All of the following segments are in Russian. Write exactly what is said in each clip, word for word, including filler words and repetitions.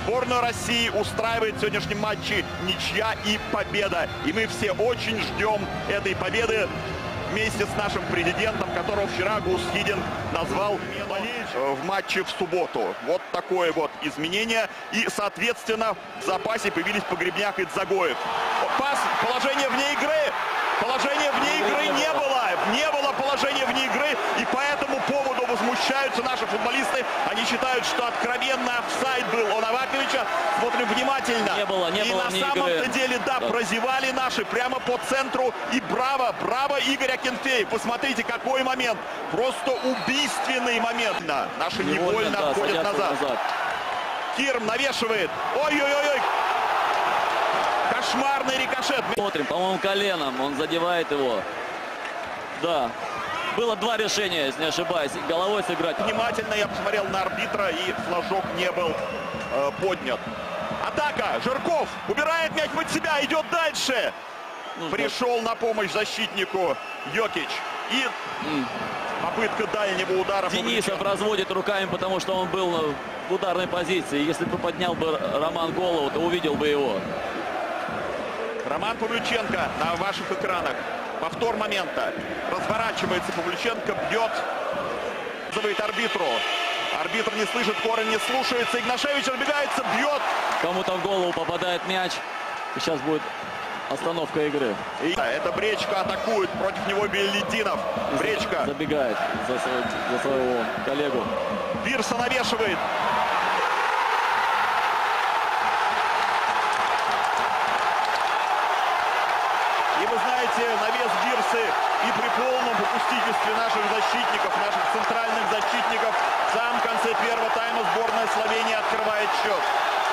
Сборную России устраивает в сегодняшнем матче ничья и победа. И мы все очень ждем этой победы вместе с нашим президентом, которого вчера Гусхидин назвал в матче в субботу. Вот такое вот изменение. И, соответственно, в запасе появились Погребняк и Дзагоев. Пас, положение вне игры. Положения вне игры не было. Не было положения вне игры. И по этому поводу возмущаются наши футболисты. Они считают, что откровенно офсайд был у Новаковича. Смотрим внимательно. Не было, не и было на вне самом-то игры. деле, да, да, прозевали наши прямо по центру. И браво, браво Игорь Акинфеев. Посмотрите, какой момент. Просто убийственный момент. Да, наши невольно, невольно да, отходят назад. назад. Кирм навешивает. Ой-ой-ой. Кошмарный рикошет. Смотрим, по-моему, коленом. Он задевает его. Да. Было два решения, если не ошибаюсь. Головой сыграть. Внимательно я посмотрел на арбитра, и флажок не был э, поднят. Атака. Жирков убирает мяч под себя. Идет дальше. Нужно... Пришел на помощь защитнику Йокич. И mm. попытка дальнего удара. Денисов разводит руками, потому что он был в ударной позиции. Если бы поднял бы Роман голову, то увидел бы его. Роман Павлюченко на ваших экранах. Повтор момента. Разворачивается Павлюченко, бьет. Зовет арбитру. Арбитр не слышит, Корень не слушается. Игнашевич разбегается, бьет. Кому-то в голову попадает мяч. И сейчас будет остановка игры. И это Бречка атакует. Против него Беллидинов. Бречка. Забегает за, свой, за своего коллегу. Бирса навешивает. Навес Бирсы и при полном попустительстве наших защитников, наших центральных защитников, в самом конце первого тайма сборная Словении открывает счет.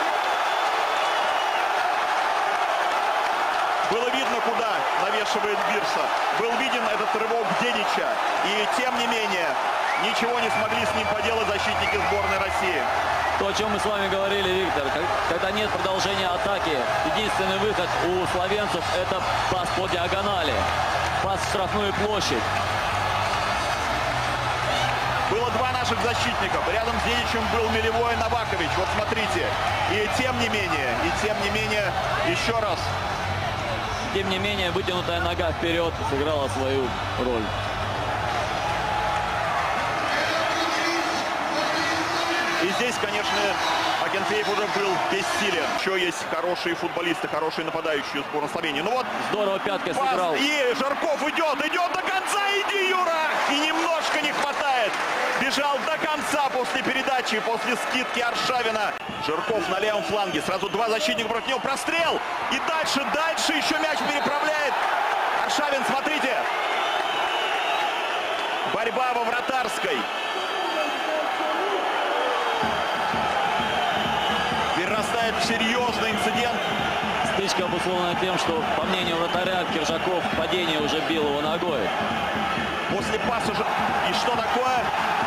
Было видно, куда навешивает Бирса. Был виден этот рывок Денича. И тем не менее, ничего не смогли с ним поделать защитники сборной России. То, о чем мы с вами говорили, Виктор, когда нет продолжения атаки, единственный выход у словенцев – это пас по диагонали, пас в штрафную площадь. Было два наших защитника. Рядом с Деничем был Милевой и Новакович. Вот смотрите. И тем не менее, и тем не менее, еще раз. Тем не менее, вытянутая нога вперед сыграла свою роль. И здесь, конечно, Акинфеев уже был бессилен. Еще есть хорошие футболисты, хорошие нападающие сборной Словении. Ну вот. Здорово пяткой сыграл. И Жарков идет, идет до конца. Иди, Юра! И немножко не хватает. Бежал до конца после передачи, после скидки Аршавина. Жарков на левом фланге. Сразу два защитника против него. Прострел. И дальше, дальше еще мяч переправляет. Аршавин, смотрите. Борьба во вратарской. Перерастает в серьезный инцидент. Стычка обусловлена тем, что, по мнению вратаря, Киржаков в падении уже бил его ногой. После паса уже... И что такое?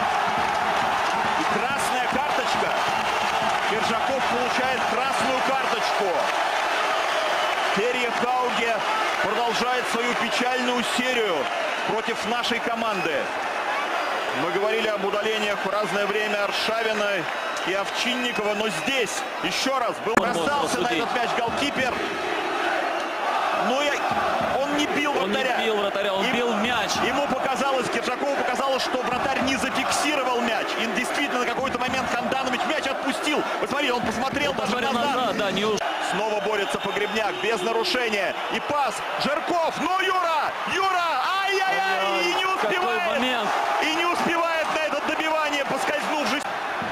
И красная карточка. Киржаков получает красную карточку. Терье Хауге продолжает свою печальную серию против нашей команды. Мы говорили об удалениях в разное время Аршавина и Овчинникова, но здесь еще раз был бросался на этот мяч голкипер. Но я, он не бил он вратаря. Он не бил вратаря, он Им, бил в мяч. Ему показалось, Киржакову показалось, что вратарь не зафиксировал мяч. И действительно на какой-то момент Ханданович мяч отпустил. Посмотри, он посмотрел он даже назад. назад. Да, не уж... Снова борется Погребняк без нарушения. И пас. Жирков. Ну, Юра! Юра! Ай-яй-яй! И не успевает. И не успевает на это добивание, поскользнувшись.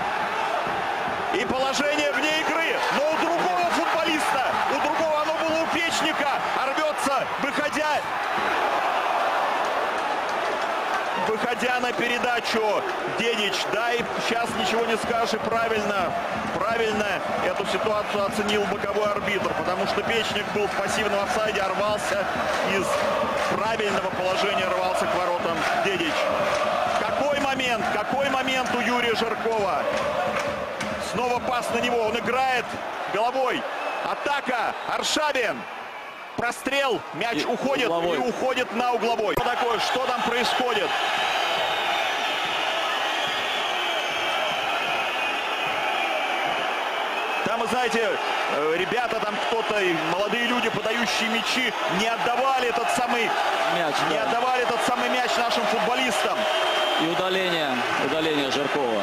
И положение вне игры. Но у другого футболиста, у другого оно было у Печника. Рвется, выходя. Выходя на передачу, Денич, да, и сейчас ничего не скажешь, и правильно, правильно эту ситуацию оценил боковой арбитр, потому что Печник был в пассивном офсайде, рвался из правильного положения, рвался к воротам Денич. Какой момент, какой момент у Юрия Жиркова. Снова пас на него, он играет головой. Атака, Аршавин. Прострел, мяч и уходит угловой. И уходит на угловой. Что такое? Что там происходит? Там там, вы знаете, ребята, там кто-то, молодые люди, подающие мячи, не отдавали этот самый мяч, не да. отдавали этот самый мяч нашим футболистам. И удаление, удаление Жиркова.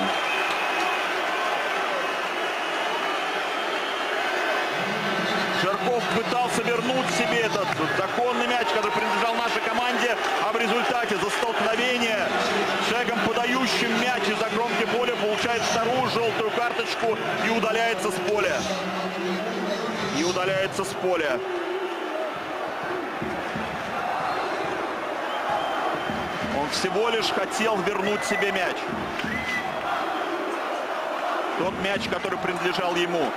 Жирков пытался вернуть себе этот законный мяч, который принадлежал нашей команде, а в результате за столкновение с человеком, подающим мяч из-за кромки поля, получает вторую желтую карточку и удаляется с поля. И удаляется с поля. Он всего лишь хотел вернуть себе мяч. Тот мяч, который принадлежал ему.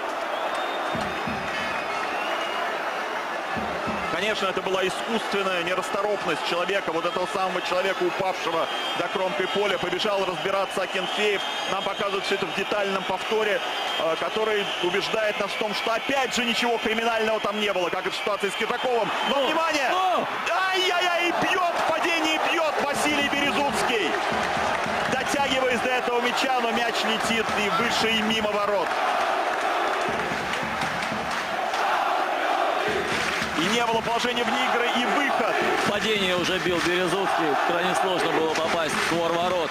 Конечно, это была искусственная нерасторопность человека, вот этого самого человека, упавшего до кромки поля. Побежал разбираться Акинфеев. Нам показывают все это в детальном повторе, который убеждает нас в том, что опять же ничего криминального там не было, как и в ситуации с Китаковым. Но, ну, внимание! Ну! Ай-яй-яй! Бьет в падении, бьет Василий Березуцкий. Дотягиваясь до этого мяча, но мяч летит и выше, и мимо ворот. И не было положения вне игры, и выход. Падение уже бил Березуцкий. Крайне сложно было попасть в створ ворот.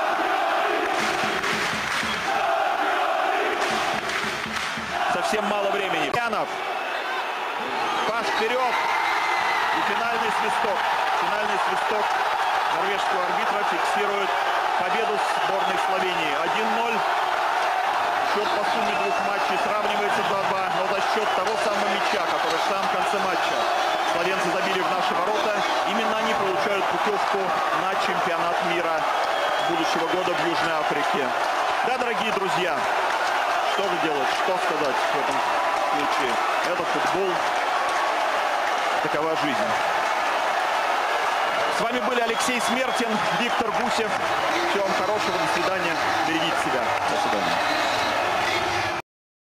Совсем мало времени. Янов. Пас вперед. И финальный свисток. Финальный свисток норвежского арбитра фиксирует победу сборной Словении. один ноль. Счет по сумме двух матчей сравнивается два-два, но за счет того самого мяча, который в самом конце матча словенцы забили в наши ворота, именно они получают путевку на чемпионат мира будущего года в Южной Африке. Да, дорогие друзья, что же делать, что сказать в этом случае? Это футбол, такова жизнь. С вами были Алексей Смертин, Виктор Гусев. Всего вам хорошего.